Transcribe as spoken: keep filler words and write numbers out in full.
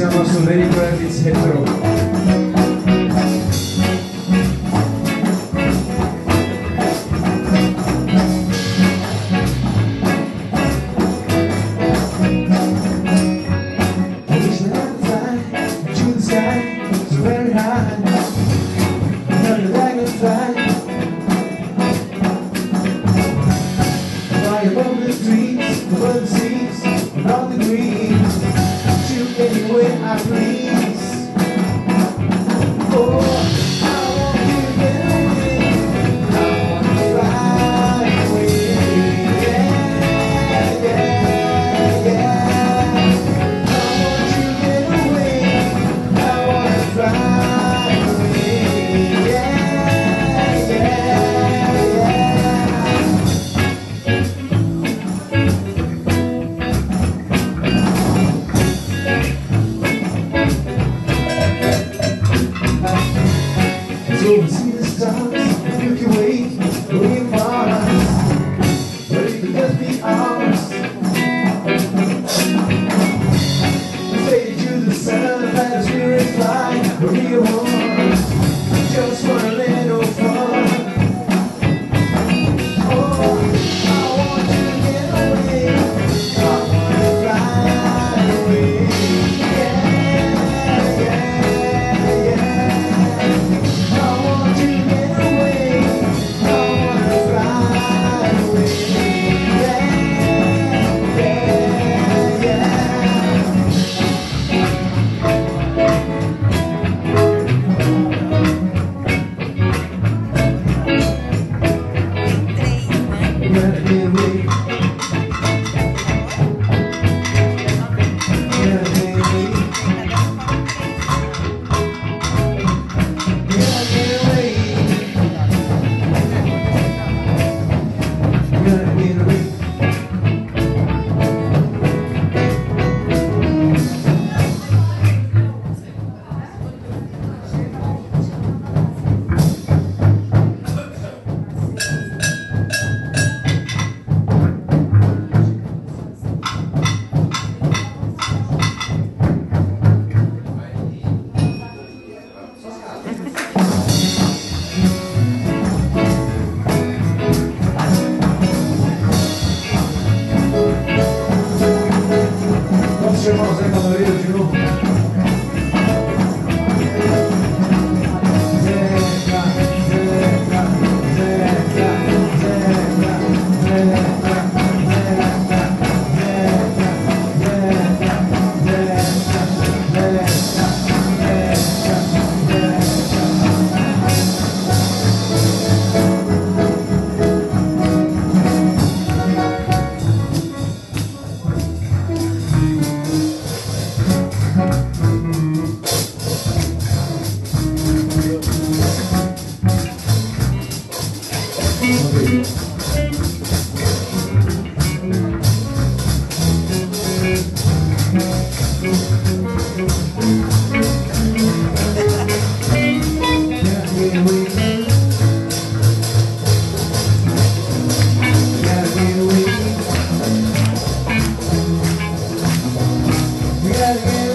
insieme al nostro Federico Elvis Hetero. Above the streets, above the seas, above the greens, shoot anywhere I please. Oh, I want to get away, I want to fly away, yeah, yeah, yeah. I want to get away, I want to fly away, yeah, yeah, yeah. So we see the stars, the Milky Way, way Mars, but it could just be ours. We faded to the sun, let us hear it fly, where we are one, just for a little fun. Oh, I want to get away, I want to fly away, yeah, yeah, yeah. Irmãos, aí, Cavaleiro de novo. Zeca, Zeca, Zeca, Zeca, Zeca, Yeah.